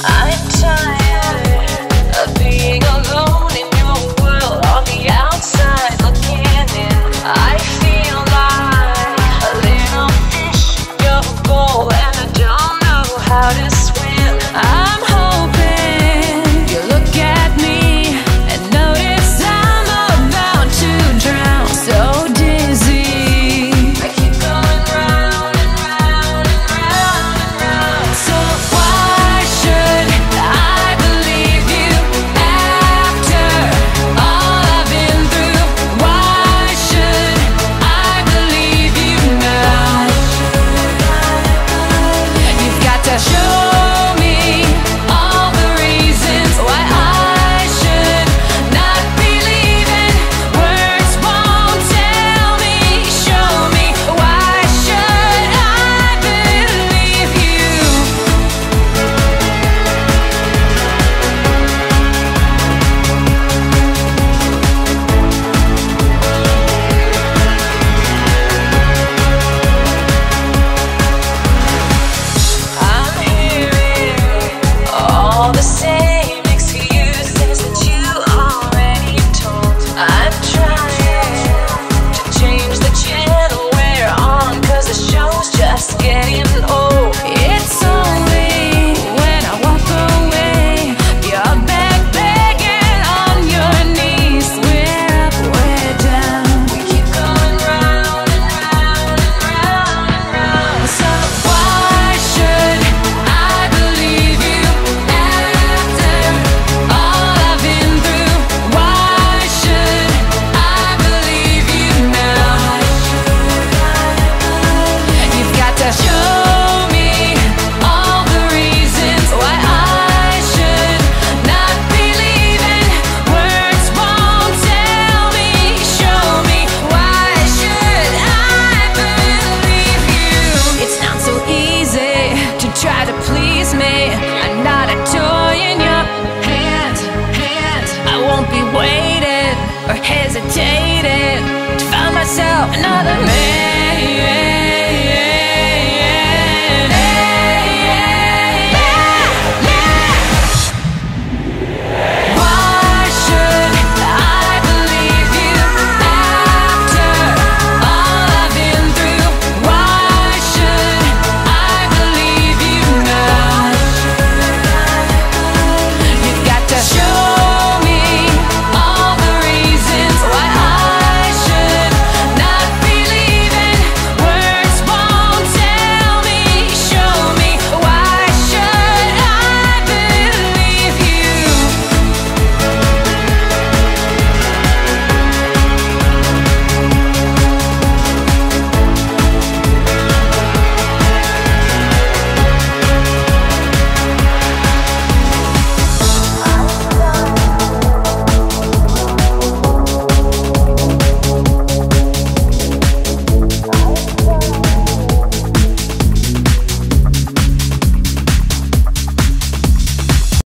I'm tired of being alone in your world, on the outside looking in. I feel like a little fish in your bowl, and I don't know how to swim. I'm hoping you look at me and notice I'm about to drown, so dizzy. I keep going round and round and round and round. So why should I believe you after all I've been through? Why should I believe you now? You've got to show me all the reasons why I should not believe in words won't tell me. Show me, why should I believe you? I'm hearing all the same excuses that you already told. I'm trying to change the channel we're on, 'cause the show's just getting old. It's only when I walk away you're back begging on your knees. We're up, we're down, we keep going round and round and round and round. So why should I believe you after all I've been through? Why should I believe you now? You've got to show me all the reasons why I should not believe in words won't tell me. Show me, why should I believe you? It's not so easy to try to please me. I'm not a toy in your hand. I won't be waiting or hesitating to find myself another man.